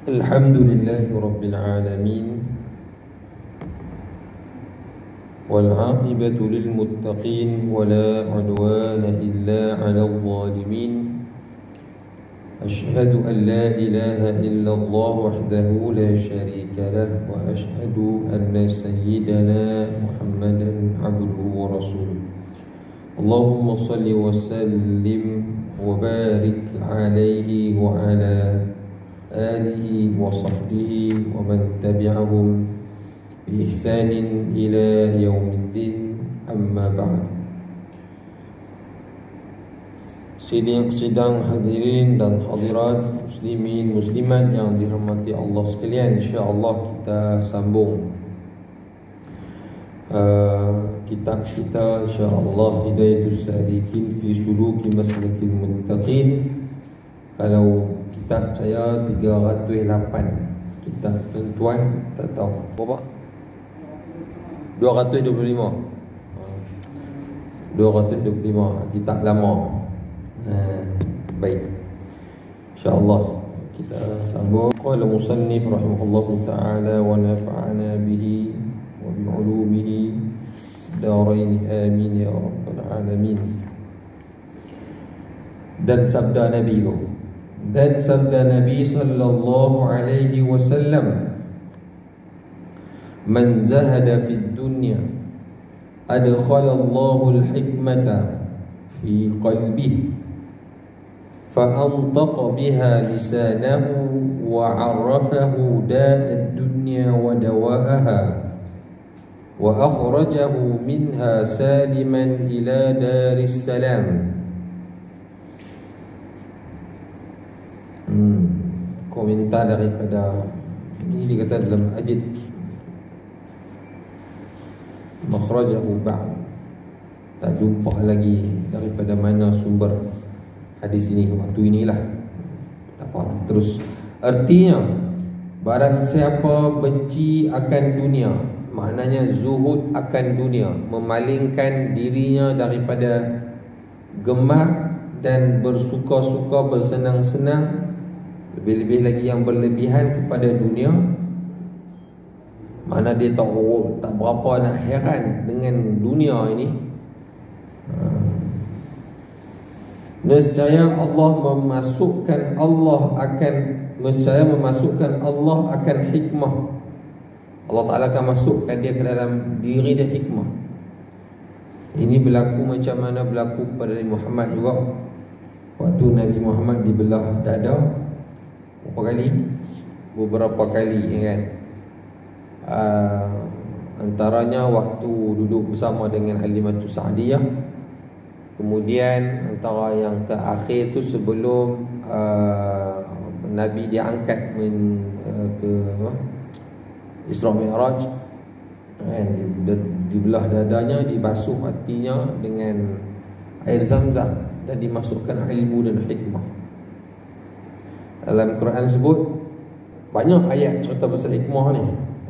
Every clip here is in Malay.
Alhamdulillahi Rabbil Alamin, والعاقبة للمتقين ولا عدوان إلا على الظالمين. أشهد أن لا إله إلا الله وحده لا شريك له، وأشهد أن سيدنا محمدا عبده ورسوله. اللهم صل وسلم وبارك عليه وعلى آله وصحبه ومن تبعهم بإحسان إلى يوم الدين. أما بعد. Sidang hadirin dan hadirat, muslimin muslimat yang dirahmati Allah sekalian, insya-Allah kita sambung kitab kita, insya-Allah, Hidayatus Salikin fi Suluki Maslikil Muttaqin. Kalau kitab saya 308, kitab tuan-tuan tak tahu berapa? 225. 225 kitab lama. Baik, insya-Allah kita sambung. Qala musannif rahimahullahu ta'ala wa nafa'ana bihi wa bi 'ulumihi darain amin ya rabbal alamin. Dan sabda Nabi sallallahu alaihi wasallam, man zahada fid dunya adkhalallahu al-hikmata fi qalbihi فأنطق بها لسانه وعرفه داء الدنيا ودواءها وأخرجه منها سالما إلى دار السلام. Komentar daripada ini dikata dalam hadis makhrajahu ba'd, tak jumpa lagi daripada mana sumber hadis ini waktu inilah. Tak apa, terus artinya barang siapa benci akan dunia, maknanya zuhud akan dunia, memalingkan dirinya daripada gemar dan bersuka-suka, bersenang-senang, lebih-lebih lagi yang berlebihan kepada dunia, mana dia tak berapa nak heran dengan dunia ini. Nescaya memasukkan Allah akan hikmah. Allah Ta'ala akan masukkan dia ke dalam diri dia hikmah. Ini berlaku macam mana berlaku pada Nabi Muhammad juga. Waktu Nabi Muhammad dibelah dada beberapa kali kan. Antaranya waktu duduk bersama dengan Halimatus Sa'diyah. Kemudian antara yang terakhir tu sebelum Nabi diangkat ke Isra Mi'raj, dibelah dadanya, dibasuh hatinya dengan air Zam-Zam dan dimasukkan ilmu dan hikmah. Dalam Quran sebut banyak ayat cerita pasal hikmah ni.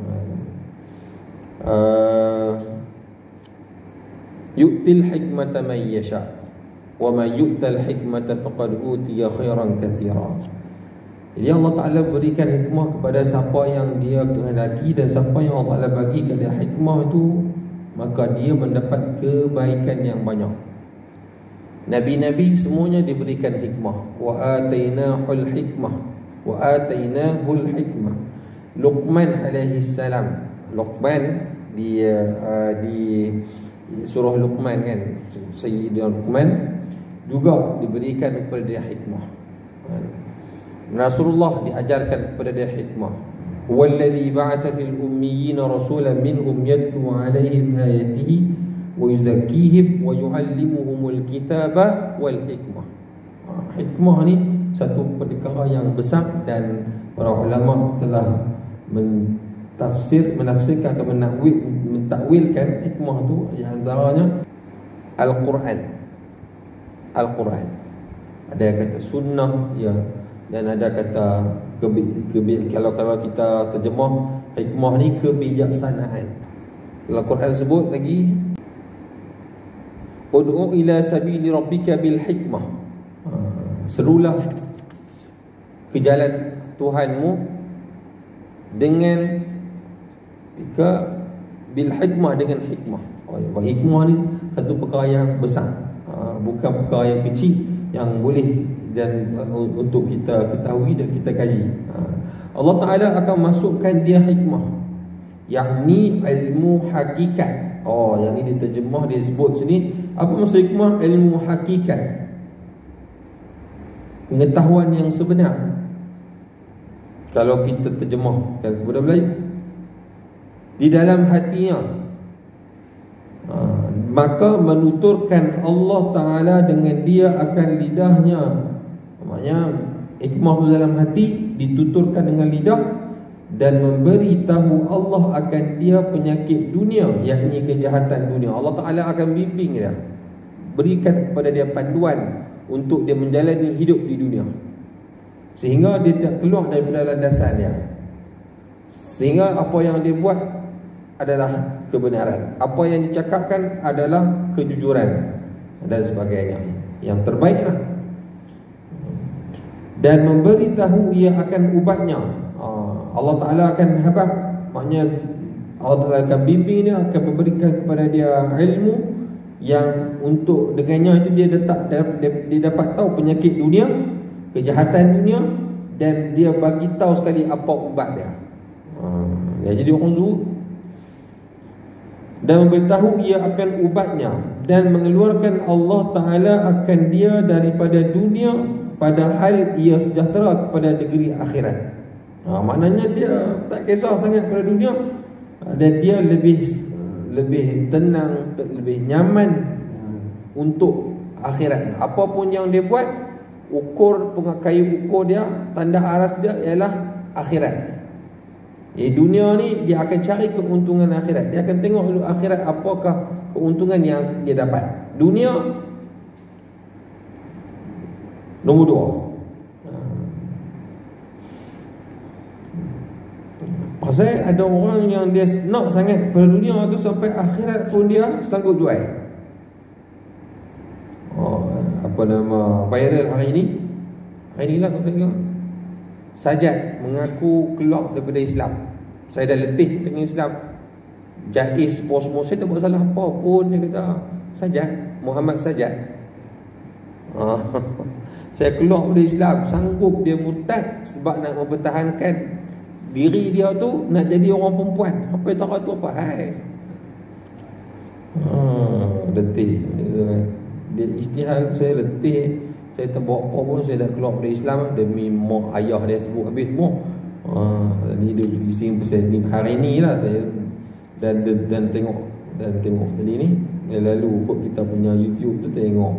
Yu'til hikmata man yasha wa man yu'tal hikmata faqad utiya khairan katsira. Jadi Allah Ta'ala berikan hikmah kepada siapa yang dia kehendaki, dan siapa yang Allah Ta'ala bagi kepada hikmah itu, maka dia mendapat kebaikan yang banyak. Nabi-nabi semuanya diberikan hikmah. Wa atainahul hikmah wa atainahul hikmah. Luqman alaihi salam, Luqman di surah Luqman kan, Sayyidina Luqman juga diberikan kepada dia hikmah. Rasulullah diajarkan kepada dia hikmah. Wallazi ba'atha fil ummiyina rasulan minhum yatlu 'alaihim ayatihi wa yuzakkihim wa yu'allimuhumul kitaba wal hikmah. Hikmah ni satu perkara yang besar, dan para ulama telah menafsirkan atau mentakwilkan hikmah tu, yang antaranya Al-Quran. Ada yang kata sunnah ya, dan ada kata kalau kita terjemah hikmah ni kebijaksanaan. Al-Quran sebut lagi ud'u ila sabili rabbika bil hikmah, serulah ke jalan Tuhanmu dengan bil hikmah, dengan hikmah. Hikmah ni satu perkara yang besar, bukan perkara yang kecil yang boleh dan untuk kita ketahui dan kita kaji. Allah Ta'ala akan masukkan dia hikmah, yakni ilmu hakikat. Yang ni diterjemah, dia sebut sini, apa maksud hikmah? Ilmu hakikat, pengetahuan yang sebenar. Kalau kita terjemahkan kepada Melayu, di dalam hatinya, maka menuturkan Allah Ta'ala dengan dia akan lidahnya. Maknanya hikmah itu dalam hati, dituturkan dengan lidah, dan memberitahu Allah akan dia penyakit dunia, yakni kejahatan dunia. Allah Ta'ala akan bimbing dia, berikan kepada dia panduan untuk dia menjalani hidup di dunia, sehingga dia tak keluar daripada landasan dia, sehingga apa yang dia buat adalah kebenaran, apa yang dicakapkan adalah kejujuran dan sebagainya, yang terbaiklah. Dan memberitahu ia akan ubatnya. Allah Ta'ala akan habaq, maknanya Allah Ta'ala akan bimbing dia, akan memberikan kepada dia ilmu yang untuk dengannya itu dia dapat tahu penyakit dunia, kejahatan dunia, dan dia bagi tahu sekali apa ubat dia. Dia jadi orang zuhud. Dan memberitahu ia akan ubatnya, dan mengeluarkan Allah Ta'ala akan dia daripada dunia, padahal ia sejahtera kepada negeri akhirat. Maknanya dia tak kisah sangat pada dunia, dan dia lebih tenang, lebih nyaman untuk akhirat. Apapun yang dia buat, kayu ukur dia, tanda aras dia ialah akhirat. Dunia ni dia akan cari keuntungan akhirat. Dia akan tengok dulu akhirat apakah keuntungan yang dia dapat. Dunia nombor 2. Pasal ada orang yang dia nak sangat pada dunia tu, sampai akhirat pun dia sanggup jual. Apa nama viral hari ni? Hari ni lah saya tengok. Sajat mengaku keluar daripada Islam. Saya dah letih dengan Islam. Jais semua saya tak buat salah apa pun, dia kata. Sajat, Muhammad Sajat. Saya keluar daripada Islam, sanggup dia murtad sebab nak mempertahankan diri dia tu, nak jadi orang perempuan. Apa yang tak tu apa? Letih. Dia istihad, saya letih. Saya tak buat apa pun, saya dah keluar dari Islam demi mak ayah dia sebut habis semua. Ni dia bising pasal ni hari ni lah saya dan tengok tadi ni. Lalu kot kita punya YouTube tu tengok.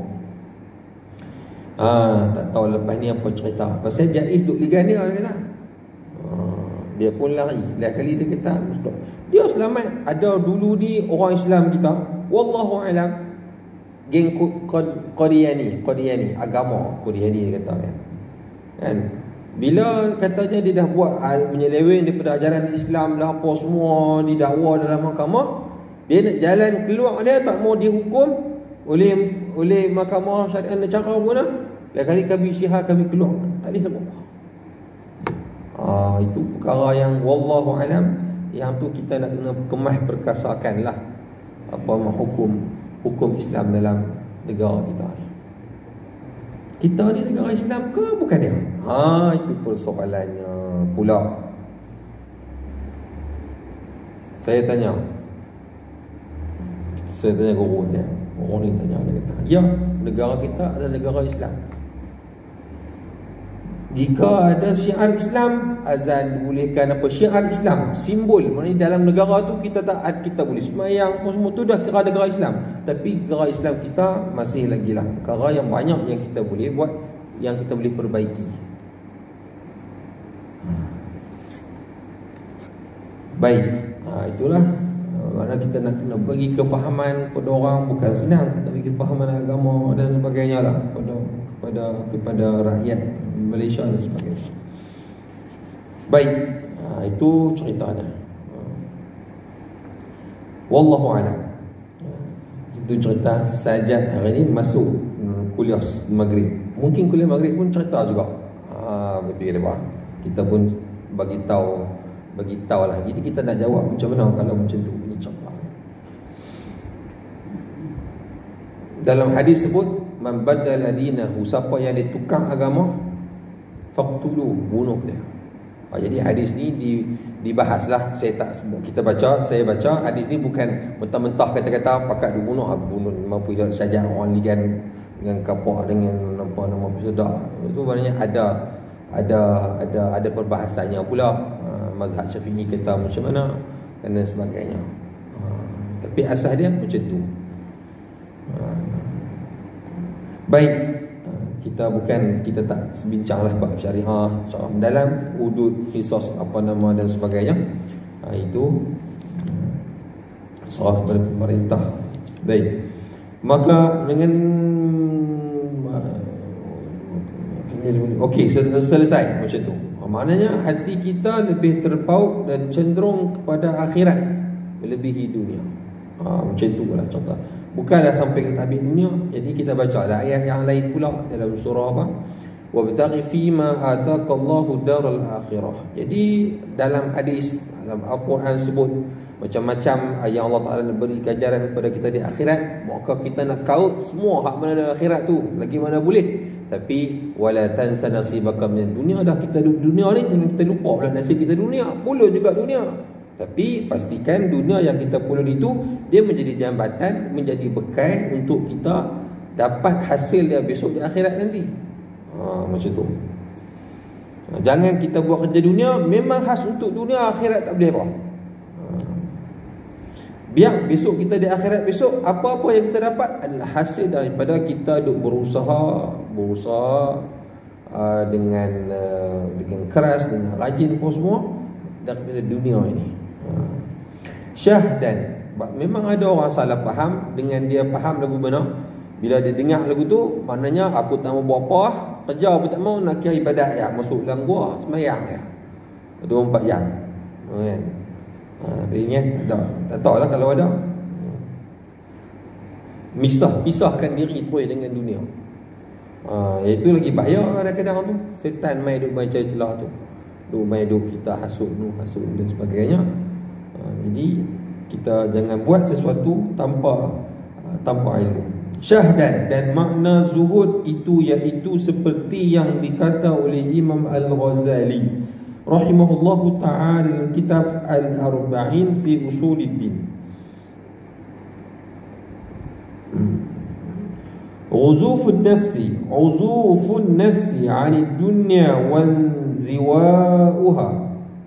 Tak tahu lepas ni apa cerita. Pasal Jais duk ligan dia kata. Dia pun lari. Lain kali dia kata dia selamat. Ada dulu ni orang Islam kita, wallahu alam, geng Qadiani, agama Qadiani dia kata kan. Bila katanya dia dah buat menyeleweng daripada ajaran Islam lah apa semua, didakwa dalam mahkamah, dia nak jalan keluar dia, tak mau dihukum oleh mahkamah syariah negara pun lah. Lain kali kami syihah, kami keluar, tak boleh sebut. Itu perkara yang wallahu alam, yang tu kita nak kena kemah perkasakan lah apa hukum Islam dalam negara kita ni. Kita ni negara Islam ke bukan dia? Itu persoalannya pula. Saya tanya guru dia. Orang ni tanya, dia kata, ya, negara kita adalah negara Islam. Jika ada syiar Islam, azan dibolehkan, apa syiar Islam, simbol, maknanya dalam negara tu kita taat, kita boleh sembahyang, semua tu dah kira negara Islam. Tapi negara Islam kita masih lagi lah perkara yang banyak yang kita boleh buat, yang kita boleh perbaiki. Baik, itulah mana kita nak kena bagi kefahaman kepada orang, bukan senang kita bagi kefahaman agama dan sebagainya lah kepada rakyat Malaysia dan sebagainya. Baik, itu ceritanya. Wallahu a'lam. Itu cerita Sajat hari ini masuk kuliah Maghrib. Mungkin kuliah Maghrib pun cerita juga. Betul dia bah. Kita pun bagi tahu bagi tahu lah. Jadi kita nak jawab macam mana kalau macam tu. Ini contoh. Dalam hadis sebut, man badala dinahu, siapa yang dia tukar agama, faqtulu, bunuh dia. Jadi hadis ni dibahaslah. Saya tak sebut, saya baca hadis ni bukan mentah-mentah kata-kata pakat dibunuh, bunuh mampu saja orang ligan dengan kapak dengan nama pesudah. Itu maknanya ada perbahasannya pula. Mazhab Syafi'i kata macam mana dan sebagainya. Tapi asas dia macam tu. Baik, kita tak bincanglah bab syariah secara mendalam, hudud, qisas apa nama dan sebagainya. Itu serah kepada pemerintah. Baik. Maka dengan okey, selesai macam tu. Maknanya hati kita lebih terpaut dan cenderung kepada akhirat melebihi dunia. Macam itulah contoh. Bukanlah sampai ke tabik dunia. Jadi kita baca ayat yang lain pula dalam surah apa? Wabtaghi fima ataqallahu daral akhirah. Jadi dalam hadis, dalam Al-Quran sebut macam-macam yang Allah Ta'ala beri ganjaran kepada kita di akhirat. Maka kita nak kaut semua hak mana ada akhirat tu, lagi mana boleh. Tapi wala tansa nasibaka minad dunya. Dah kita duduk dunia ni, jangan kita lupa pula nasib kita dunia. Pulun juga dunia. Tapi pastikan dunia yang kita pulun itu, dia menjadi jambatan, menjadi bekal untuk kita dapat hasil dia besok di akhirat nanti. Macam tu. Jangan kita buat kerja dunia memang khas untuk dunia, akhirat tak boleh apa. Biar besok kita di akhirat besok, apa-apa yang kita dapat adalah hasil daripada kita duk berusaha dengan keras, dengan rajin pun semua daripada dunia ini. Syahdan, memang ada orang salah faham dengan dia faham lagu benar. Bila dia dengar lagu tu, maknanya aku tak mau buat apa, kerja pun tak mau, nak kira ibadat ya, masuk dalam gua sembahyang ya 24 jam. Kan? Tapi ingat tak tahu lah kalau ada pisahkan diri terus dengan dunia. Itu lagi bahaya kadang-kadang tu. Setan main duk baca celah tu, duk main duk kita hasud dan sebagainya. Jadi kita jangan buat sesuatu tanpa ilmu. Syahdan, dan makna zuhud itu iaitu seperti yang dikata oleh Imam Al-Ghazali rahimahullahu ta'ala kitab Al-Arba'in fi Usuluddin. Uzufun nafsi 'anid dunya wanziwa'uha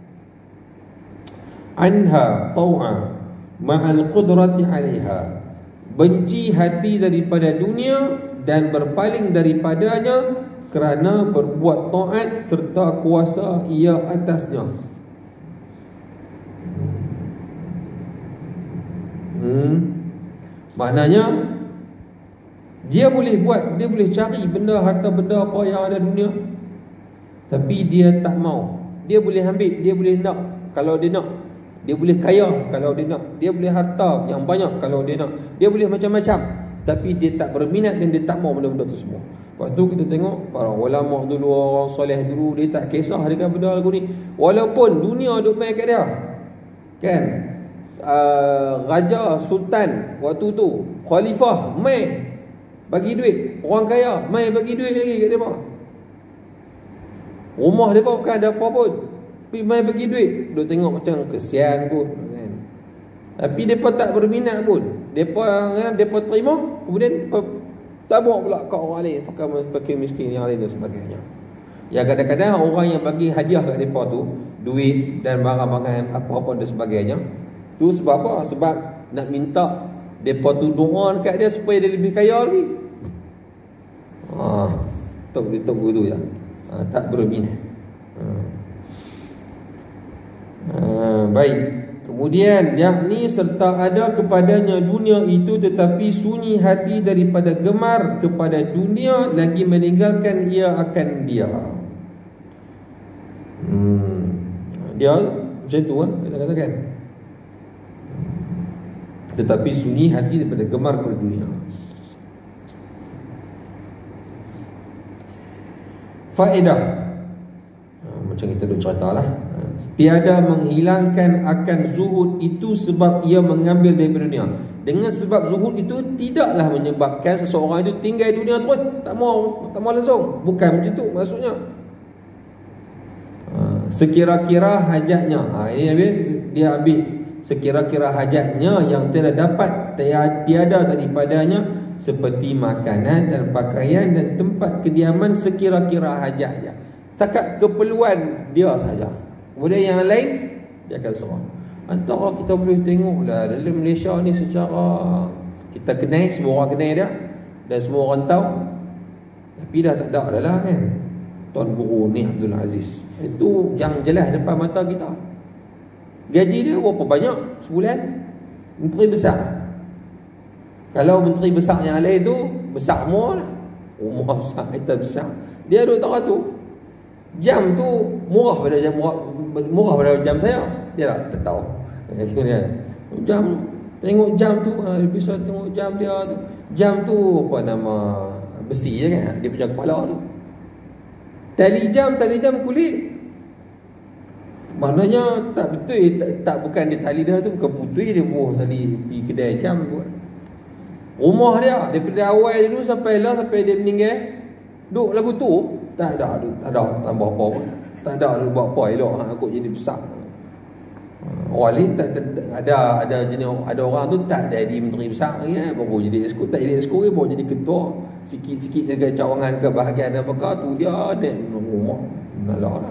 anha taw'a ma'al qudrati 'alaiha. Benci hati daripada dunia dan berpaling daripadanya kerana berbuat taat serta kuasa ia atasnya. Maknanya dia boleh cari benda, harta benda apa yang ada dunia, tapi dia tak mau. Dia boleh ambil, dia boleh nak kalau dia nak. Dia boleh kaya kalau dia nak. Dia boleh harta yang banyak kalau dia nak. Dia boleh macam-macam, tapi dia tak berminat dan dia tak mau benda-benda tu semua. Waktu kita tengok para ulama dulu, orang soleh dulu, dia tak kisah dengan benda lagu ni. Walaupun dunia duk main kat dia, kan? Raja, sultan waktu tu, khalifah main bagi duit, orang kaya main bagi duit lagi kat dia. Rumah dia bukan ada apa pun, tapi main bagi duit. Duk tengok macam kesian pun, kan? Tapi depa tak berminat pun. Depa terima, kemudian tak bawa pula kat orang lain, fakir miskin yang lain dan sebagainya. Ya, kadang-kadang orang yang bagi hadiah kat depa tu, duit dan barang-barang apa-apa dan sebagainya, tu sebab apa? Sebab nak minta depa tu doa dekat dia supaya dia lebih kaya lagi. Tunggu tu ya. Tak berminat. Baik. Kemudian yakni serta ada kepadanya dunia itu tetapi sunyi hati daripada gemar kepada dunia lagi meninggalkan ia akan dia. Dia macam tu kita katakan. Tetapi sunyi hati daripada gemar kepada dunia. Faedah, macam kita dah cerita lah, tiada menghilangkan akan zuhud itu sebab ia mengambil daripada dunia. Dengan sebab zuhud itu tidaklah menyebabkan seseorang itu tinggal dunia terus, tak mau langsung. Bukan macam tu maksudnya. Sekira-kira hajatnya, ini dia ambil sekira-kira hajatnya yang tiada dapat tiada daripadanya, seperti makanan dan pakaian dan tempat kediaman, sekira-kira hajatnya. Setakat keperluan dia saja. Kemudian yang lain dia akan serah. Antara kita boleh tengok lah dalam Malaysia ni secara kita kenal, semua orang kenal dia dan semua orang tahu, tapi dah tak ada dah lah kan. Tuan Guru ni Abdul Aziz, itu yang jelas depan mata kita. Gaji dia berapa banyak sebulan? Menteri besar. Kalau menteri besar yang lain tu besar semua lah, rumah besar, kereta besar, dia duduk tak tu. Jam tu murah pada jam saya. Dia tak tahu. Jam, tengok jam tu, bisa tengok jam dia tu. Jam tu apa nama, besi je kan, dia punya kepala tu. Tali jam kulit. Maknanya tak betul, tak bukan dia tali dah tu, bukan putih dia buah tali pergi kedai jam buat. Rumah dia daripada awal dulu sampai dia meninggal, duk lagu tu tak ada tambah apa pun. Tak ada buat apa elok aku jadi besar. Orang lain tak ada jenis, ada orang tu tak jadi menteri besar lagi baru jadi exco, tak jadi exco baru jadi ketua. Sikit-sikit jaga cawangan ke bahagian apakah tu dia ada rumah. Nalah.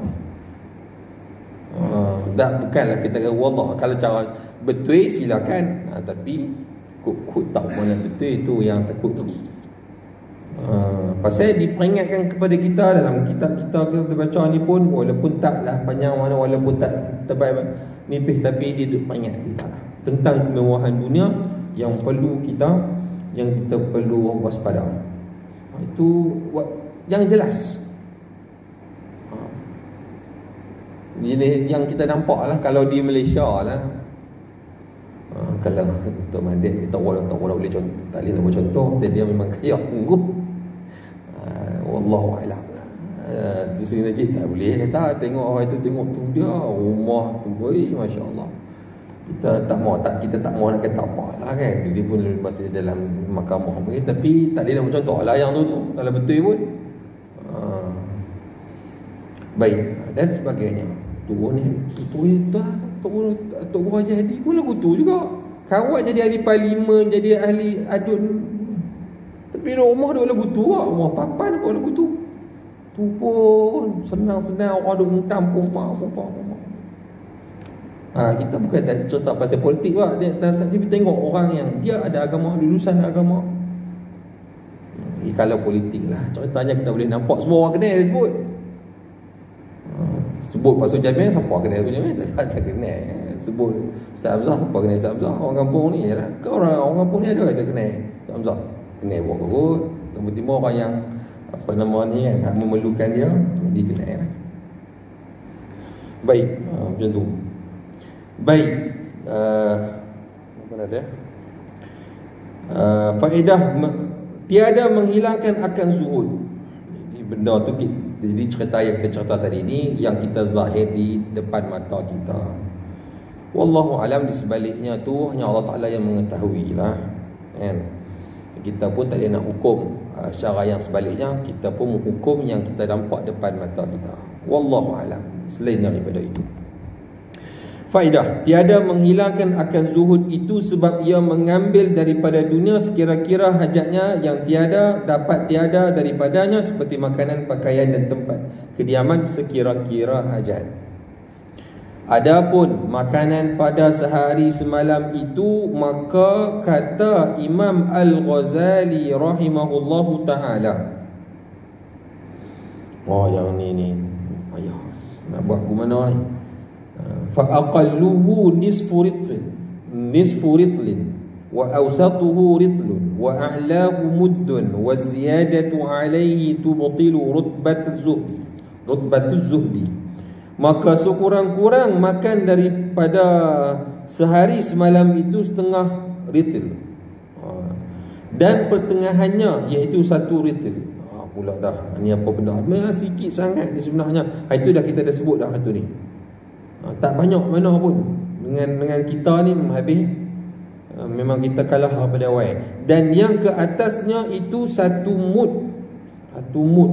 Bukanlah kita kata wallah, kalau cara betul silakan, tapi kut tak mana betul itu yang takut tu. Pasal diperingatkan kepada kita dalam kitab kita baca ni pun, walaupun taklah panjang mana, walaupun tak tebal nipis, tapi dia peringat kita lah tentang kemewahan dunia yang perlu kita perlu waspada. Itu yang jelas. Ini yang kita nampak lah kalau di Malaysia lah. Kalau Tok Mahathir kita tak boleh contoh, tak boleh nak contoh, dia memang kaya sungguh. Wallahu a'lam. Di sini Najib tak boleh kata tengok orang itu, tengok tu dia rumah tu, masya-Allah. Kita tak mau nak kata apa lah kan. Dia pun masih dalam mahkamah begini, tapi tak boleh nak contoh lah yang tu kalau betul pun. Baik, dan sebagainya. Tu ni Tok Guru jadi pun lagu tu juga. Kawan jadi ahli parlimen, jadi ahli adun. Tapi rumah dia lagu tu lah. Rumah papan apa lagu tu. Tu pun senang-senang orang duk hentam pompa. Kita bukan nak cerita pasal politik lah. Tapi tengok orang yang dia ada agama, lulusan agama. Kalau politik lah, ceritanya kita boleh nampak semua orang kenal sebut. Sebut Pak Sujamin, siapa kenal Pak Sujamin? Tak kenal. Sebut Ustaz Hamzah, siapa kenal Ustaz Hamzah? Orang kampung ni lah. Orang kampung ni ada kata kenal Ustaz Hamzah. Kenal buat kot. Tiba-tiba orang yang apa nama ni kan, tak memerlukan dia, jadi kenal lah. Baik, macam tu. Baik, apa ada? Faedah tiada menghilangkan akan zuhud. Jadi benda tu, jadi cerita yang kita cerita tadi ni yang kita zahir di depan mata kita. Wallahu alam, di sebaliknya tu hanya Allah Taala yang mengetahui lah kan. Kita pun tak boleh nak hukum secara yang sebaliknya, kita pun menghukum yang kita nampak depan mata kita. Wallahu alam. Selain daripada itu, faedah tiada menghilangkan akan zuhud itu sebab ia mengambil daripada dunia sekira-kira hajatnya yang tiada dapat tiada daripadanya, seperti makanan, pakaian dan tempat kediaman, sekira-kira hajat. Adapun makanan pada sehari semalam itu, maka kata Imam Al-Ghazali rahimahullahu ta'ala, yang ni ayah nak buat gimana ni, fa aqalluhu nisfu ritlin wa awsatuhu ritlun wa a'lahu muddun wa ziyadatu alayhi tubtilu rutbatuz zuhdi. Maka sekurang-kurang makan daripada sehari semalam itu setengah ritil, dan pertengahannya iaitu 1 ritil. Pula dah ni apa benda, memang sikit sangat ni sebenarnya. Itu dah kita dah sebut dah tu ni. Tak banyak mana pun. Dengan kita ni habis. Memang kita kalah daripada awal. Dan yang ke atasnya itu satu mud. Satu mud.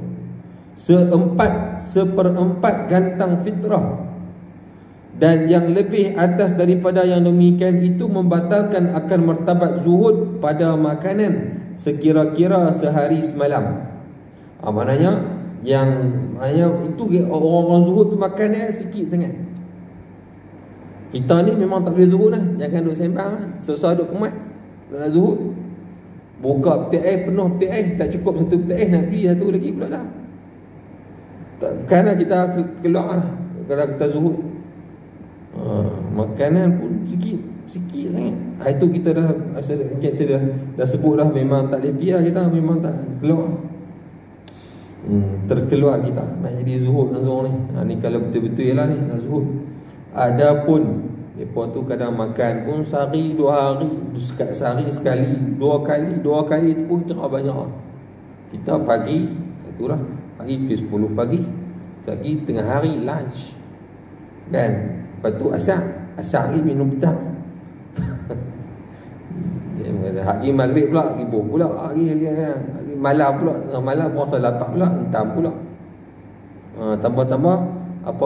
Seperempat gantang fitrah. Dan yang lebih atas daripada yang demikian itu membatalkan akan martabat zuhud pada makanan sekira-kira sehari semalam. Maknanya itu orang-orang zuhud tu makan sikit sangat. Kita ni memang tak boleh zuhud lah. Jangan duduk sembang, susah duduk kemat nak zuhud. Buka peti air, penuh peti air, tak cukup satu peti air, nak beli satu lagi pula dah. Takkanlah kita keluar lah kalau kita zuhud. Makanan pun sikit sangat. Itu kita dah sebut dah, memang tak lepi lah kita, memang tak keluar. Terkeluar kita nak jadi zuhud langsung ni. Ni kalau betul-betul lah ni nak zuhud. Adapun mereka tu kadang makan pun sehari 2 hari, sehari sekali, 2 kali itu pun kira banyak lah. Kita pagi, itulah pagi pukul 10 pagi, lagi tengah hari lunch kan. Lepas tu asar hari minum petang. Hari maghrib pula ribuh pula, hari malam pula, malam puasa lapar pula, entam pula. Tambah-tambah apa,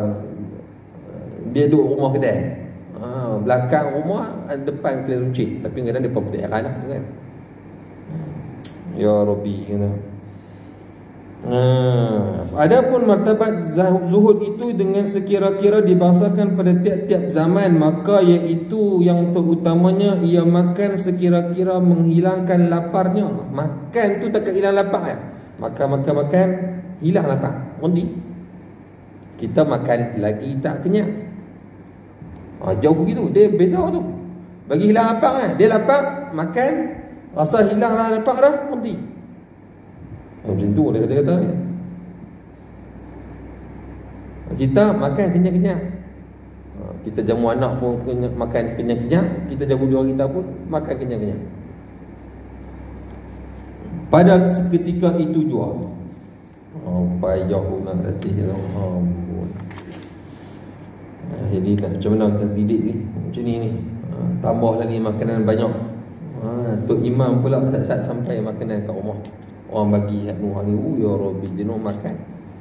dia duduk rumah kedai, belakang rumah, depan kedai runcit, tapi kadang dia petik air lah kan. Ya Rabbi kena. Adapun martabat zuhud itu dengan sekira-kira dibahasakan pada tiap-tiap zaman, maka iaitu yang terutamanya ia makan sekira-kira menghilangkan laparnya. Makan tu takkan hilang lapar ya. Makan hilang lapar. Nanti kita makan lagi tak kenyang. Jauh begitu, dia beza tu. Bagi hilang lapar kan. Dia lapar, makan, rasa hilang lah lapar dah, nanti. Macam tu dia kata-kata ni. Kita makan kenyang-kenyang. Kita jamu anak pun makan kenyang-kenyang. Kita jamu dua kita pun makan kenyang-kenyang. Pada ketika itu juga payah pun nak latih tu. Jadi macam mana kita didik ni? Macam ni. Tambah lagi makanan banyak. Tok Imam pula saat sampai makanan kat rumah. Orang bagi hak Nuh ni, ya Rabbi, jenuh makan.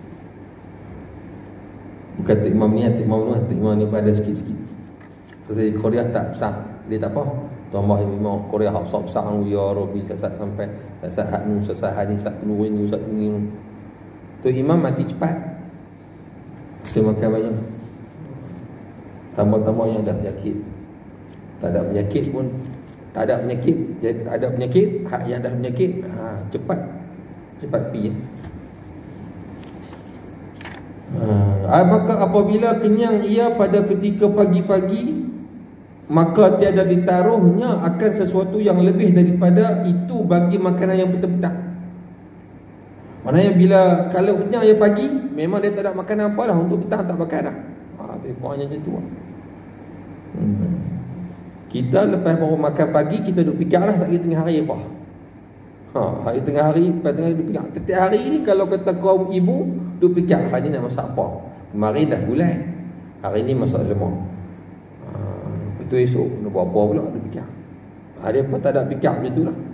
Bukan Tok Imam ni, Tok Imam ni pada sikit-sikit. Pasal Korea tak besar, dia tak apa. Tambah Imam Korea hak besar-besar, ya Rabbi, saat sampai saat hak Nuh, saat ni, saat keluar ni, saat ni. Tok Imam mati cepat. Saya makan banyak. Tambah-tambah yang ada penyakit. Tak ada penyakit pun, tak ada penyakit, ada penyakit, hak yang ada penyakit, cepat pi. Maka apabila kenyang ia pada ketika pagi-pagi, maka tiada ditaruhnya akan sesuatu yang lebih daripada itu bagi makanan yang petang-petang. Maknanya bila kalau kenyang ia pagi, memang dia tak ada makanan apa dah, untuk petang tak makan dah. Lebih kurangnya macam tu lah. Kita lepas baru makan pagi, kita duduk fikir lah tak kira tengah hari apa. Hari tengah hari, lepas tengah duduk fikir. Setiap hari ni kalau kata kaum ibu duduk fikir, hari ni nak masak apa. Kemarin dah gulai, hari ni masak lemak. Lepas tu esok nak buat apa pula, duduk fikir. Dia pun tak ada fikir macam tu lah.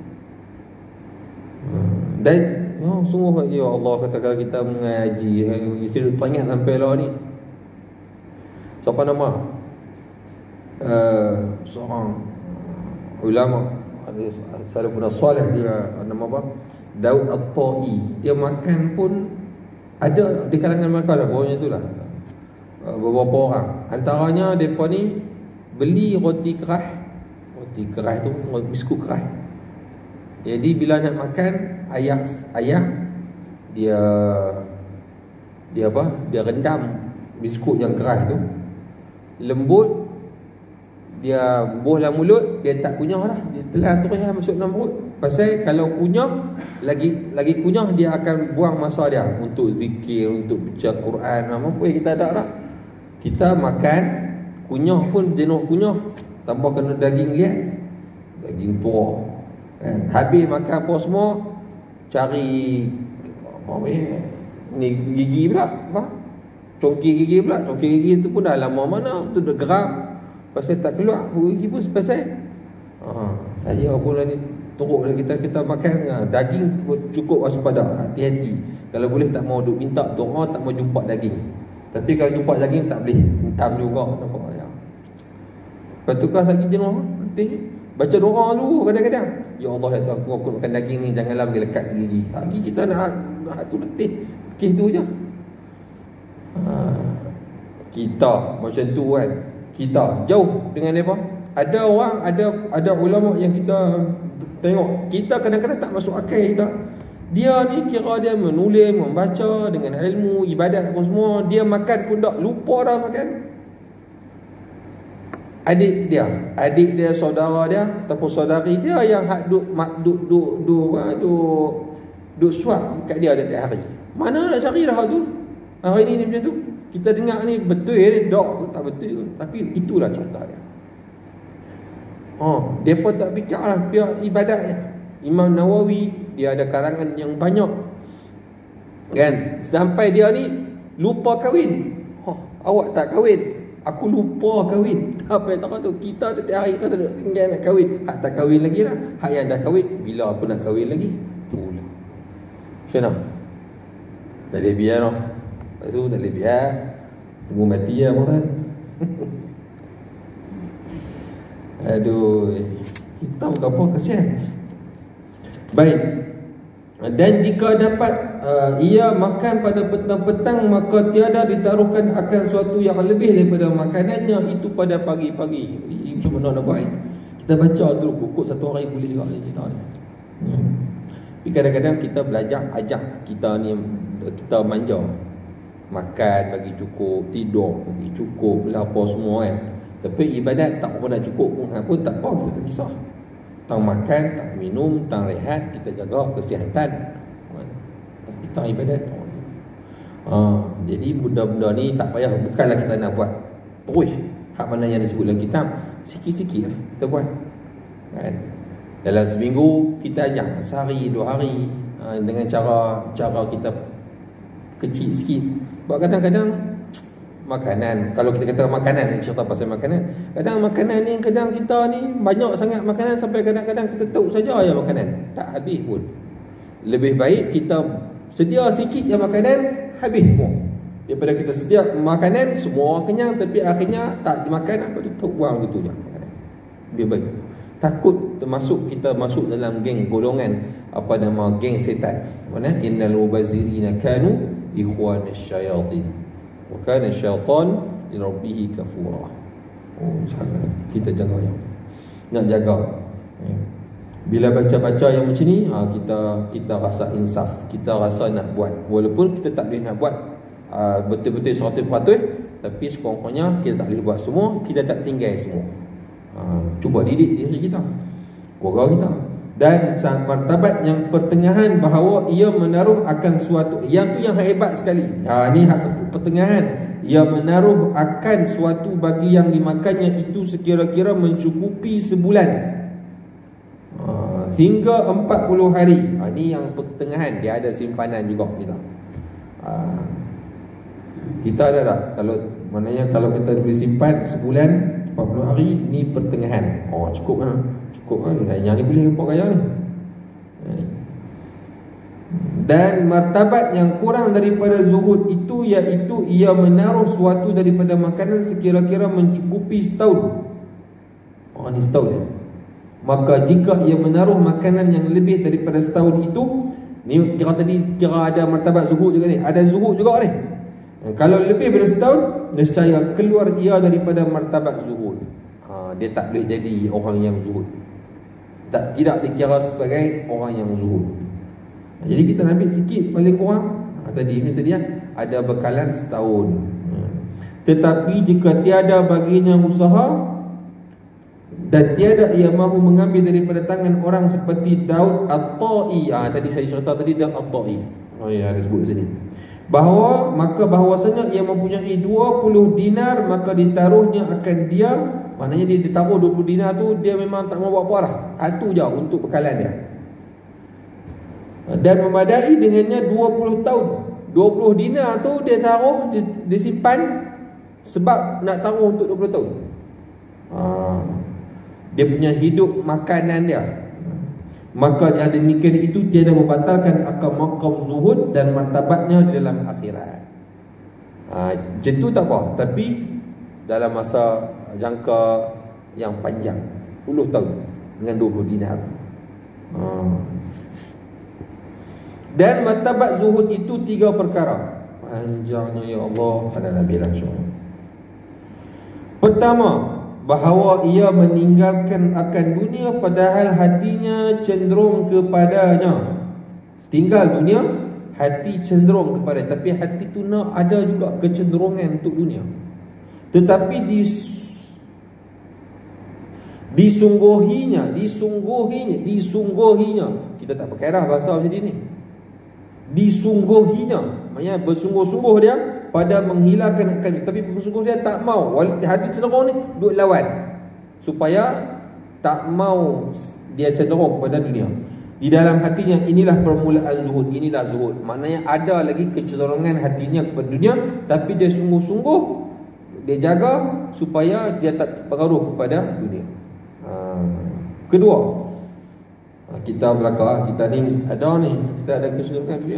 Dan sungguh ya Allah, kata kalau kita mengaji, kita duduk teringat sampai lah ni. Siapa nama? Seorang ulama salafun salih, dia nama apa? Daud At-Tai. Dia makan pun ada di kalangan makan lah, pokoknya itulah. Beberapa orang, antaranya depa ni beli roti keras. Roti keras tu biskut keras. Jadi bila nak makan ayak dia apa? Dia rendam biskut yang keras tu. Lembut, dia buh dalam mulut, dia tak kunyah lah, dia telan terus lah masuk dalam mulut. Pasal kalau kunyah, lagi kunyah, dia akan buang masa dia untuk zikir, untuk baca Quran, apa pun kita tak ada. Kita makan kunyah pun jenuh kunyah, tambah kena daging liat, daging tua kan? Habis makan apa semua, cari apa ni gigi pula apa? congkir gigi pula. Congkir gigi tu pun dah lama mana, tu dah geram. Pasal tak keluar gigi pun pasal saya pun ni teruk kita makan daging cukup waspada, hati-hati. Kalau boleh tak mau duk minta doa, tak mau jumpa daging. Tapi kalau jumpa daging tak boleh, hentam juga nampak ya. Lepas tu kan lagi jenuh, nanti baca doa dulu kadang-kadang. Ya Allah ya Tuhan, aku makan daging ni janganlah bagi lekat gigi. Gigi kita nak tu letih. Okey tu je. Kita macam tu kan. Kita jauh dengan apa? Ada orang, ada ulama yang kita tengok, kita kadang-kadang tak masuk akal kita. Dia ni kira dia menulis, membaca dengan ilmu, ibadat pun semua, dia makan pun tak lupa dah makan. Adik dia, saudara dia ataupun saudari dia yang duk suap kat dia setiap hari. Mana nak cari dah tu? Hari ni macam tu. Kita dengar ni betul ni, tak betul, tapi itulah cerita dia. Dia pun tak fikirlah pihak ibadat dia. Imam Nawawi dia ada karangan yang banyak kan, sampai dia ni lupa kahwin. Awak tak kahwin, aku lupa kahwin. Apa yang tak tu, kita setiap hari kata tinggal nak kahwin. Hak tak kahwin lagi lah. Hak yang dah kahwin, bila aku nak kahwin lagi? Itulah. Macam mana? Tak boleh biar lah. Lepas tu tak boleh biar, tunggu mati lah kan. Aduh, kita bukan apa, kesian. Baik. Dan jika dapat ia makan pada petang-petang, maka tiada ditaruhkan akan suatu yang lebih daripada makanannya itu pada pagi-pagi. Macam mana nak buat? Kita baca dulu, kukut satu hari boleh juga cerita ni. Tapi kadang-kadang kita belajar ajak kita ni, kita manja. Makan bagi cukup, tidur bagi cukup, apa semua kan. Tapi ibadat tak apa nak cukup pun tak apa, kita tak kisah. Tang makan, tak minum, tang rehat, kita jaga kesihatan. Tapi tang ibadat jadi benda-benda ni tak payah, bukanlah kita nak buat terus hak mana yang disebut dalam kitab, sikit-sikit lah kita buat kan. Dalam seminggu kita ajak sehari, 2 hari, dengan cara kita kecil sikit. Sebab kadang-kadang makanan, kalau kita kata makanan, cerita pasal makanan, kadang makanan ni, kadang kita ni banyak sangat makanan sampai kadang-kadang kita tahu saja yang makanan tak habis pun. Lebih baik kita sedia sikit yang makanan, habis semua, daripada kita sedia makanan semua kenyang tapi akhirnya tak dimakan, apa tu buang gitu je makanan. Lebih baik. Takut termasuk kita masuk dalam geng golongan apa nama, geng setan. Mana innal mubazirina kanu ikhwanash syayatin wa kana syaitan li rabbih kafura. Jangan kita jaga yang nak jaga. Bila baca-baca yang macam ni, kita rasa insaf, kita rasa nak buat, walaupun kita tak boleh nak buat betul-betul 100%, tapi sekurang-kurangnya kita tak boleh buat semua, kita tak tinggal semua. Cuba didik diri kita, keluarga kita. Dan sang martabat yang pertengahan, bahawa ia menaruh akan suatu, yang tu yang hebat sekali. Ni hak pertengahan, ia menaruh akan suatu bagi yang dimakannya itu sekira-kira mencukupi sebulan, hingga 40 hari. Ni yang pertengahan, dia ada simpanan juga kita. Kita ada tak? Kalau maknanya kalau kita boleh simpan sebulan 40 hari, ni pertengahan. Cukup lah. Cukup lah. Yang ni boleh nampak kaya ni. Dan martabat yang kurang daripada zuhud itu, iaitu ia menaruh suatu daripada makanan sekira-kira mencukupi setahun. Ni setahun ya. Maka jika ia menaruh makanan yang lebih daripada setahun itu, ni kira tadi kira ada martabat zuhud juga ni, ada zuhud juga ni. Kalau lebih daripada setahun, nescaya keluar ia daripada martabat zuhud. Dia tak boleh jadi orang yang zuhud, tidak dikira sebagai orang yang zuhud. Jadi kita ambil sikit paling kurang. Tadi ada bekalan setahun. Tetapi jika tiada baginya usaha dan tiada ia mahu mengambil daripada tangan orang seperti Daud At-Ta'i. Tadi saya cerita tadi Daud At-Ta'i. Ada sebut sini. Maka bahawasanya ia mempunyai 20 dinar, maka ditaruhnya akan dia. Maknanya dia ditaruh 20 dinar tu, dia memang tak mau buat apa dah. Itu je untuk bekalan dia. Dan memadai dengannya 20 tahun. 20 dinar tu dia taruh, dia simpan sebab nak taruh untuk 20 tahun. Dia punya hidup makanan dia. Maka yang demikian itu tiada membatalkan akan maqam zuhud dan martabatnya di dalam akhirat. Macam tu tak apa, tapi dalam masa jangka yang panjang, 10 tahun dengan 20 dinar. Dan martabat zuhud itu 3 perkara. Panjangnya ya Allah pada Nabi langsung. Pertama, bahawa ia meninggalkan akan dunia padahal hatinya cenderung kepadanya. Tinggal dunia, hati cenderung kepada, tapi hati tu nak ada juga kecenderungan untuk dunia. Tetapi disungguhinya, kita tak berkira bahasa macam ni. Disungguhinya, maksudnya bersungguh-sungguh dia pada menghilangkan akan, tapi bersungguh dia tak mau. Hati cenderung ni duk lawan supaya tak mau dia cenderung pada dunia. Di dalam hatinya inilah permulaan zuhud, inilah zuhud. Maknanya ada lagi kecenderungan hatinya kepada dunia, tapi dia sungguh-sungguh dia jaga supaya dia tak terpengaruh kepada dunia. Kedua, kita belakang kita ni ada kecenderungan dunia.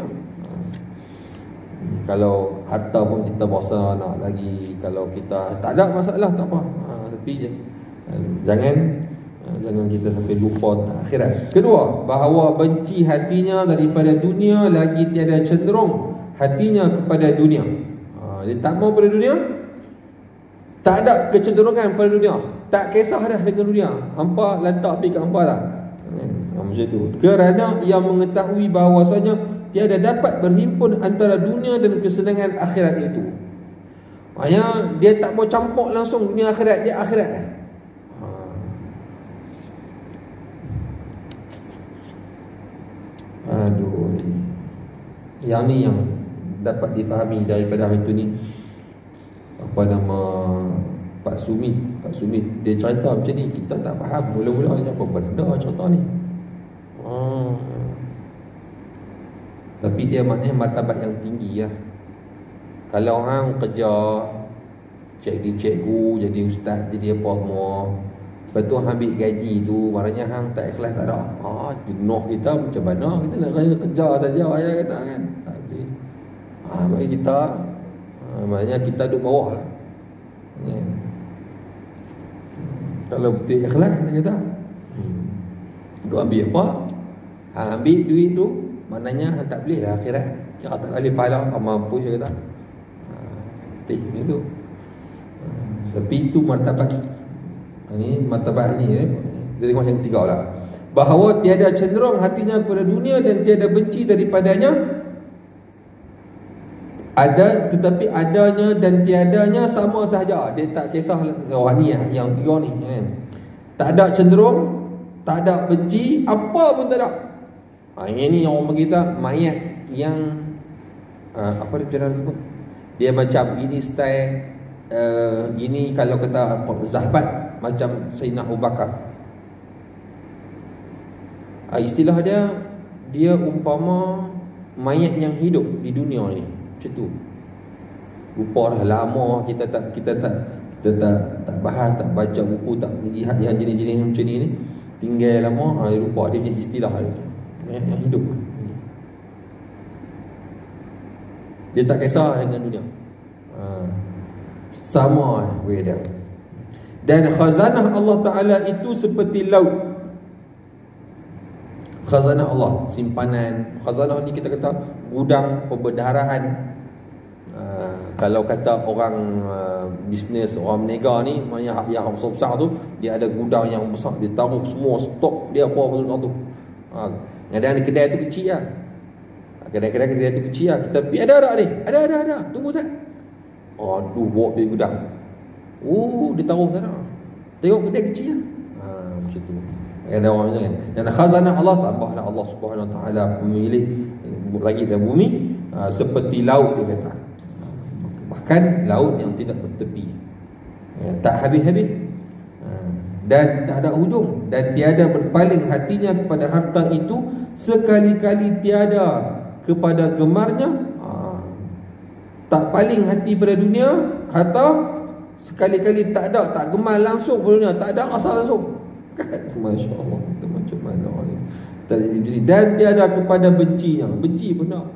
Kalau harta pun kita berasa nak lagi, kalau kita tak ada masalah tak apa. Tapi jangan kita sampai lupa akhirat. Kedua, bahawa benci hatinya daripada dunia lagi tiada cenderung hatinya kepada dunia. Dia tak mau pada dunia, tak ada kecenderungan pada dunia, tak kisah dah dengan dunia. Hampa lantak pergi ke hampa dah. Macam tu. Kerana ia mengetahui bahawasanya tiada dapat berhimpun antara dunia dan kesenangan akhirat itu. Maksudnya dia tak mau campur langsung dunia akhirat, dia akhirat. Aduh. Yang ni yang dapat dipahami daripada hari tu ni. Apa nama, Pak Sumit dia cerita macam ni, kita tak faham mula-mula ni apa benda cerita ni. Tapi dia maknanya martabat yang tinggi lah. Kalau orang kerja jadi cikgu, jadi ustaz, jadi apa semua, lepas tu ambil gaji tu, maknanya hang tak ikhlas, tak ada. Jenuh kita macam mana kita nak kerja saja ya kata kan. Tak boleh. Bagi kita maknanya kita duduk bawah lah. Kalau betul ikhlas dia kata, duk ambil apa? Ambil duit tu, maknanya tak boleh lah akhirat. Kira tak boleh pahala, mampu je kata. Macam tu. Tapi itu martabat. Ini martabat ni kita tengok yang ketiga lah. Bahawa tiada cenderung hatinya kepada dunia dan tiada benci daripadanya. Ada, tetapi adanya dan tiadanya sama sahaja. Dia tak kisah ni yang tiga ni kan. Tak ada cenderung, tak ada benci, apa pun tak ada. Ini yang orang kita mayat yang apa dia cara sebut? Dia macam ini style ini kalau kata Zahbat macam Sayyidina Abu Bakar. Istilah dia umpama mayat yang hidup di dunia ni. Macam tu. Rupa dah lama kita tak bahas, tak baca buku, tak lihat yang jenis-jenis macam ni tinggal lama. Rupa dia punya istilah dia. Yang hidup. Dia tak kisah dengan dunia. Sama way dia. Dan khazanah Allah Ta'ala itu seperti laut. Khazanah Allah, simpanan. Khazanah ni kita kata gudang perbendaharaan. Kalau kata orang bisnes, orang meniaga ni, maknanya yang besar-besar tu, dia ada gudang yang besar, dia taruh semua stok dia apa tu. Kadang-kadang kedai tu kecil lah. Kadang-kadang kedai tu kecil lah. Kita pergi, ada ni? Ada. Tunggu Ustaz. Aduh, bawa pergi gudang. Dia taruh sana. Tengok kedai kecil lah. Macam tu. Ada orang macam kan. Dan khazanah Allah, tambahlah Allah Subhanahu Wa Taala pemilik lagi dan bumi, seperti laut dia kata. Bahkan laut yang tidak bertepi, tak habis-habis, dan tak ada hujung, dan tiada berpaling hatinya kepada harta itu sekali-kali tiada kepada gemarnya. tak paling hati pada dunia, atau sekali-kali tak ada, tak gemal langsung pada dunia, tak ada rasa langsung. Kan? Masya Allah, kita macam mana ni? Tak jadi diri. Dan tiada kepada bencinya. Benci pun tak.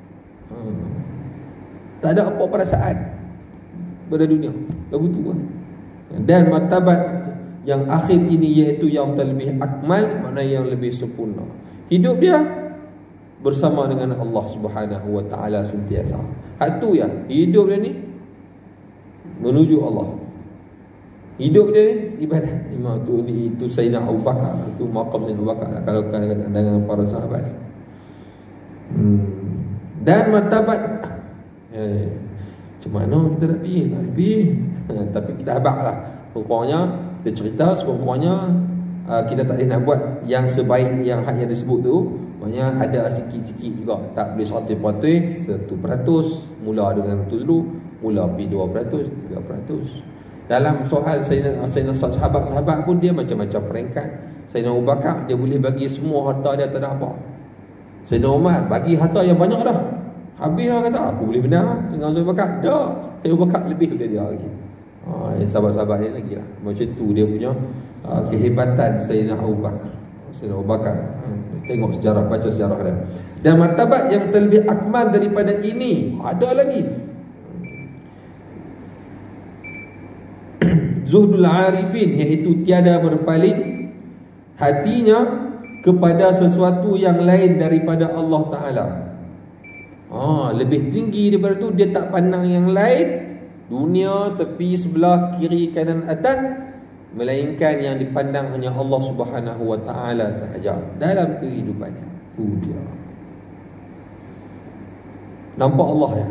Tak ada apa perasaan pada dunia. Lagu tu kan. Dan martabat yang akhir ini, iaitu yang terlebih akmal, makna yang lebih sempurna. Hidup dia bersama dengan Allah Subhanahu wa taala sentiasa. Hak tu ya, hidup dia ni menuju Allah. Hidup dia ni ibadah. Imam tu ni, itu Sayyidina Abu Bakar, itu maqam Sayyidina Abu Bakar kalau dengan para sahabat. Dan martabat macam mana kita nak pergi? Tak pergi. Tapi kita habaqlah. Kurang-kurangnya kita cerita, sekurang-kurangnya kita tak boleh nak buat yang sebaik yang hak yang disebut tu. Maknanya ada sikit-sikit juga. Tak boleh 100%, 1%. Mula dengan itu dulu, mula pergi 2%, 3%. Dalam soal Sayyidina sahabat-sahabat pun dia macam-macam peringkat. Sayyidina Abu Bakar, dia boleh bagi semua harta dia, tak ada apa. Sayyidina Umar bagi harta yang banyak dah. Habis orang kata, aku boleh benar dengan Sayyidina Abu Bakar. Tak, Sayyidina Abu Bakar lebih daripada dia lagi. Yang sahabat-sahabat dia lagi lah. Macam tu dia punya kehebatan Sayyidina Abu Bakar. Sayyidina Abu Bakar, tengok sejarah, baca sejarah dia. Dan martabat yang terlebih akmal daripada ini ada lagi. Zuhdul arifin, iaitu tiada berpaling hatinya kepada sesuatu yang lain daripada Allah Ta'ala. Lebih tinggi daripada tu, dia tak pandang yang lain, dunia, tepi, sebelah, kiri, kanan, atas, melainkan yang dipandang hanya Allah Subhanahu wa Ta'ala sahaja dalam kehidupannya. Tu dia. Nampak Allah ya?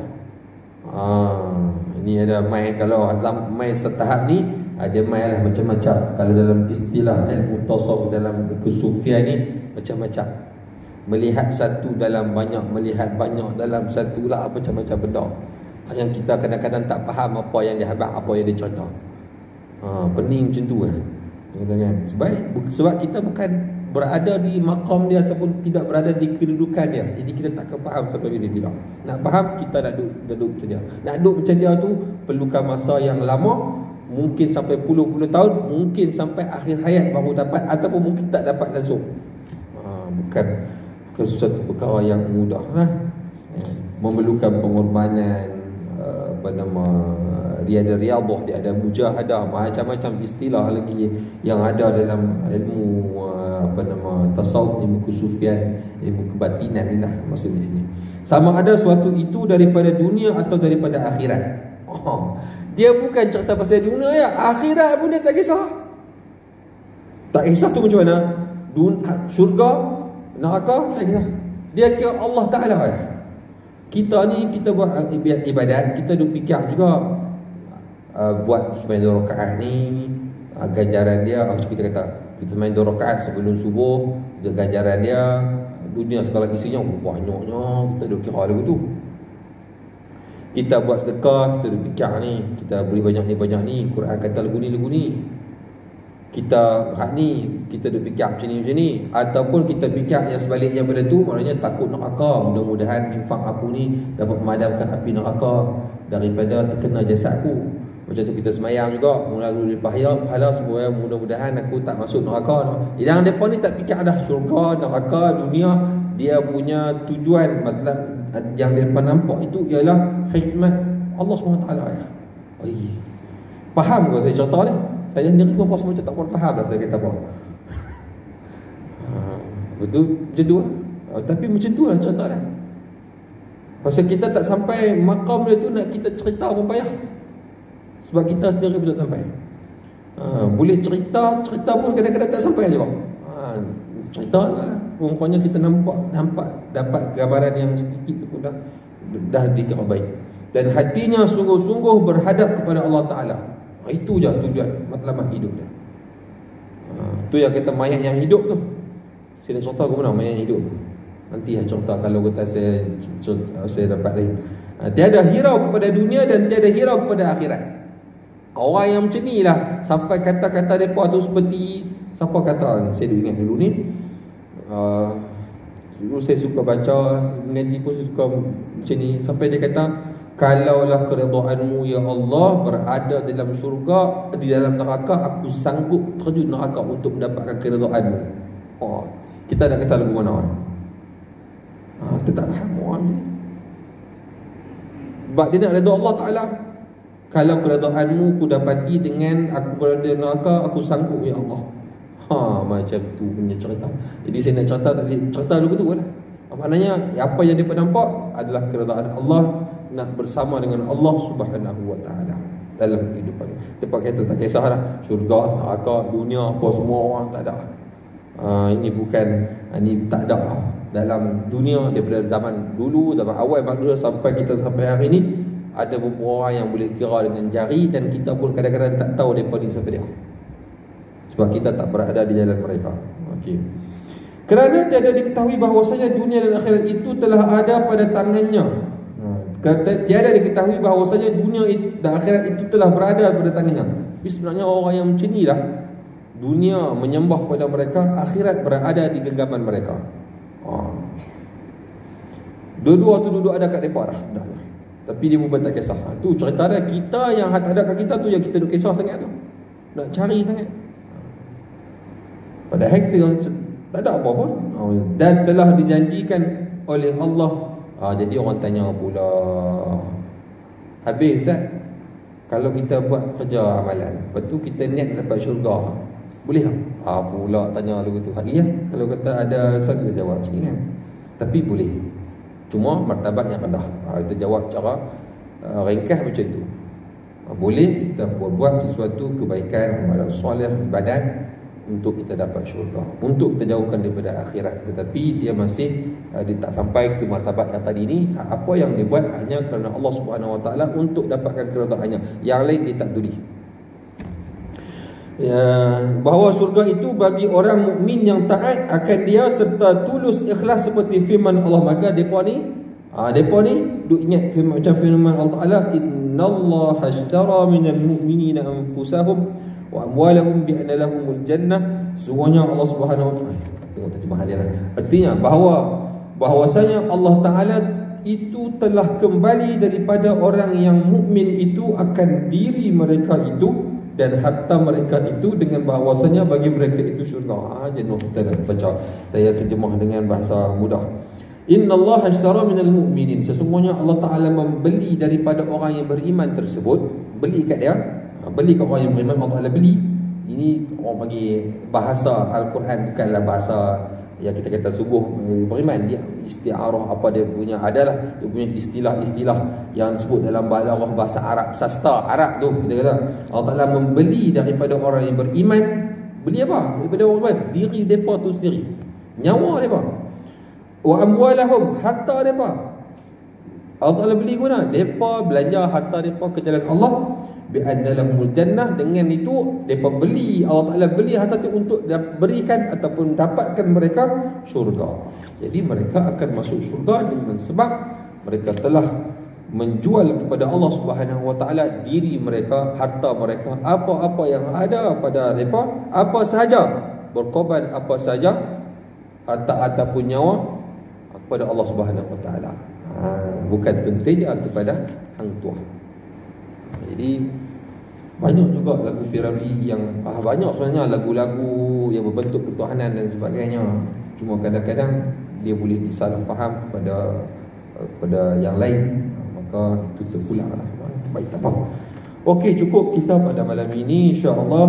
Ini ada mai, kalau mai setahap ni ada mai lah macam-macam. Kalau dalam istilah ilmu tasawuf, dalam kesufian ni macam-macam. Melihat satu dalam banyak, melihat banyak dalam satu lah, macam-macam benda yang kita kadang-kadang tak faham apa yang dia habaq, apa yang dia cerita. Pening macam tu kan. Sebab kita bukan berada di maqam dia ataupun tidak berada di kedudukan dia. Jadi kita tak akan faham sampai bila-bila. Nak faham, kita nak duduk macam dia. Nak duduk macam dia tu perlukan masa yang lama, mungkin sampai puluh-puluh tahun, mungkin sampai akhir hayat baru dapat, ataupun mungkin tak dapat langsung. Bukan sesuatu perkara yang mudah lah. Memerlukan pengorbanan, riyadhah, dia ada mujahadah, macam-macam istilah lagi yang ada dalam ilmu tasawuf, ilmu kesufian, ilmu kebatinan ni lah maksudnya sini. Sama ada suatu itu daripada dunia atau daripada akhirat. Dia bukan cerita pasal dunia ya, akhirat pun dia tak kisah. Tak kisah tu macam mana? Syurga, neraka, tak kisah. Dia kira Allah Ta'ala ya. Kita ni, kita buat ibadat, kita duk fikir juga buat sembahyang 2 rakaat ni, ganjaran dia, kita kata kita sembahyang 2 rakaat sebelum subuh, ganjaran dia dunia segala isinya banyaknya, kita duk kira lagu tu. Kita buat sedekah, kita duk fikir ni, kita beri banyak ni, Quran kata lagu ni. Kita hak ni, kita duk fikir macam ni. Ataupun kita fikir yang sebaliknya pada tu, maknanya takut neraka. Mudah-mudahan infak aku ni dapat memadamkan api neraka daripada terkena jasadku. Macam tu kita semayang juga, melalui pahala supaya mudah-mudahan aku tak masuk neraka. Yang mereka ni tak fikir dah syurga, neraka, dunia. Dia punya tujuan, matlab yang mereka nampak itu ialah hikmat Allah SWT ya. Faham ke saya cerita ni? Saya sendiri pun rasa macam tak pun faham lah saya kata apa. Betul macam tu lah. Tapi macam tu lah cerita dia. Pasal kita tak sampai maqam dia tu, nak kita cerita pun payah. Sebab kita sendiri pun tak sampai. Boleh cerita pun kadang-kadang tak sampai juga. Cerita lah. Pokoknya kita nampak dapat gambaran yang sedikit tu pun dah dikira baik. Dan hatinya sungguh-sungguh berhadap kepada Allah Ta'ala. Itu je tujuan matlamat hidup dia. Tu yang kata mayat yang hidup tu. Saya nak cerita ke mana mayat yang hidup tu. Nanti saya cerita kalau kata saya dapat lain. Tiada hirau kepada dunia dan tiada hirau kepada akhirat. Orang yang macam ni lah, sampai kata-kata mereka tu seperti, siapa kata ni, saya ingat dulu ni, dulu saya suka baca, mengaji pun saya suka macam ni. Sampai dia kata, kalaulah keredaanmu ya Allah berada dalam syurga, di dalam neraka, aku sanggup terjun neraka untuk mendapatkan keredaanmu. Oh, kita nak kata lagu mana kan? Kita tak faham orang ni. Sebab dia nak redha Allah Ta'ala. Kalau keredaanmu ku dapati dengan aku berada di neraka, aku sanggup ya Allah. Macam tu punya cerita. Jadi saya nak cerita, tak boleh cerita dulu tu lah. Maknanya apa yang dia nampak adalah keredaan Allah, nak bersama dengan Allah Subhanahu wa Ta'ala dalam kehidupan ni. Tempat kita tak kisahlah syurga, neraka, dunia, apa semua orang tak ada. Ini bukan, ini tak ada dalam dunia daripada zaman dulu, zaman awal manusia sampai kita sampai hari ni. Ada beberapa orang yang boleh kira dengan jari, dan kita pun kadang-kadang tak tahu mereka ni siapa dia, sebab kita tak berada di jalan mereka. Okey. Kerana tiada diketahui bahawasanya dunia dan akhirat itu telah ada pada tangannya. Tiada diketahui bahawasanya dunia dan akhirat itu telah berada pada tangannya. Tapi sebenarnya orang yang macam ni lah, dunia menyembah pada mereka, akhirat berada di genggaman mereka. Dua-dua tu duduk ada kat mereka dah. Tapi dia buat tak kisah. Tu cerita dia. Kita yang ada kat kita tu yang kita duk kisah sangat tu, nak cari sangat. Padahal kita tak ada apa pun. Dan telah dijanjikan oleh Allah. Jadi orang tanya pula, habis Ustaz, kalau kita buat kerja amalan, lepas tu kita niat dapat syurga, boleh tak? Pula tanya lagu tu. Ya, kalau kata ada soal kita jawab macam ni kan. Tapi boleh, cuma martabat yang rendah. Kita jawab cara ringkas macam tu. Boleh kita buat sesuatu kebaikan, amalan soleh, ibadat untuk kita dapat syurga, untuk kita jauhkan daripada akhirat. Tetapi dia masih dia tak sampai ke martabat yang tadi ni. Apa yang dia buat hanya kerana Allah Subhanahu Wa Taala untuk dapatkan keredaannya. Yang lain dia tak peduli. Bahawa syurga itu bagi orang mukmin yang taat akan dia serta tulus ikhlas seperti firman Allah. Maka depa ni duk ingat macam firman Allah Taala, innallaha ashtara minal mu'minina anfusahum wa amwalahum bi anna lahumul jannah. Sesungguhnya Allah Subhanahu wa Taala, tengok terjemahan dia lah. Artinya bahawasanya Allah Taala itu telah kembali daripada orang yang mukmin itu akan diri mereka itu dan harta mereka itu, dengan bahawasanya bagi mereka itu syurga. Jenuh kita nak baca. Saya terjemah dengan bahasa mudah. Innallaha ashtara minal mu'minin. Sesungguhnya Allah Ta'ala membeli daripada orang yang beriman tersebut. Beli kat dia, beli kat orang yang beriman, Allah Ta'ala beli. Ini orang bagi bahasa Al-Quran, bukanlah bahasa yang kita kata sungguh beriman. Dia isti'arah, apa dia punya, adalah dia punya istilah-istilah yang sebut dalam bahasa Arab, sastra Arab tu. Kita kata Allah Ta'ala membeli daripada orang yang beriman. Beli apa? Daripada orang beriman, diri mereka tu sendiri, nyawa mereka. Wa amwalahum, harta mereka. Allah Ta'ala beli guna mereka belanja harta mereka ke jalan Allah. Bi anna lahumul jannah, dengan itu mereka beli, Allah Ta'ala beli harta itu untuk berikan ataupun dapatkan mereka syurga. Jadi mereka akan masuk syurga dengan sebab mereka telah menjual kepada Allah Subhanahu Wa Ta'ala diri mereka, harta mereka, apa-apa yang ada pada mereka, apa sahaja, berkorban apa sahaja, harta ataupun nyawa kepada Allah Subhanahu Wa Ta'ala. Bukan tentunya kepada hang tuah. Jadi banyak juga lagu Firabi yang banyak sebenarnya lagu-lagu yang berbentuk ketuhanan dan sebagainya. Cuma kadang-kadang dia boleh disalah faham kepada yang lain, maka itu terpulang lah. Baik, tak apa. Okey, cukup kita pada malam ini, insya-Allah.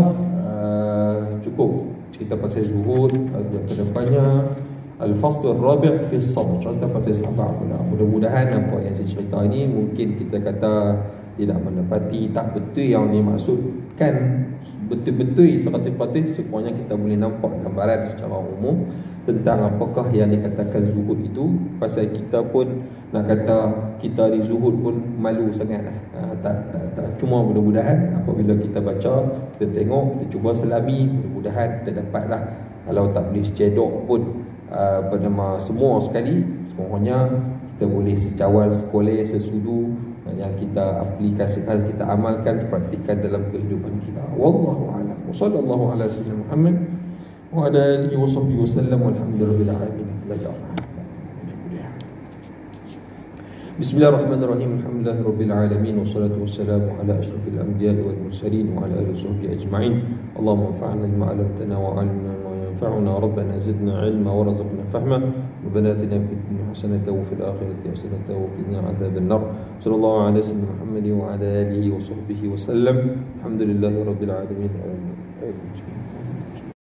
Cukup cerita pasal zuhud. Ke depannya Al-Fasl Rabi' fi Sabr, cerita pasal sabar pula. Mudah-mudahan apa yang saya cerita ini mungkin kita kata tidak mendapati, tak betul yang dimaksudkan betul-betul 100%, semuanya kita boleh nampak gambaran secara umum tentang apakah yang dikatakan zuhud itu. Pasal kita pun nak kata kita di zuhud pun malu sangatlah. Tak cuma mudah-mudahan apabila kita baca, kita tengok, kita cuba selami, mudah-mudahan kita dapatlah, kalau tak boleh secedok pun bernama semua sekali, semuanya kita boleh secawal, sekoleh, sesudu yang kita aplikasikan, kita amalkan, praktikkan dalam kehidupan kita. Wallahu a'lam. Wa sallallahu ala sayyidina Muhammad wa ala alihi wa sahbihi wasallam. Walhamdulillahil alamin. Bismillahirrahmanirrahim. Alhamdulillahirabbil alamin wassalatu wassalamu ala asyrafil anbiya'i wal mursalin wa ala alihi washabbihi ajma'in. Allahumma anfa'na bima 'allamtana wa 'allimna ma yanfa'una. Rabbana zidna 'ilma warzuqna fahma. Rabbana atina fid dunya hasanatan wa fil akhirati hasanatan wa qina 'adzaban nar. Sallallahu ala sayyidina Muhammad wa ala alihi wa sahbihi wasallam. Alhamdulillahirabbil alamin.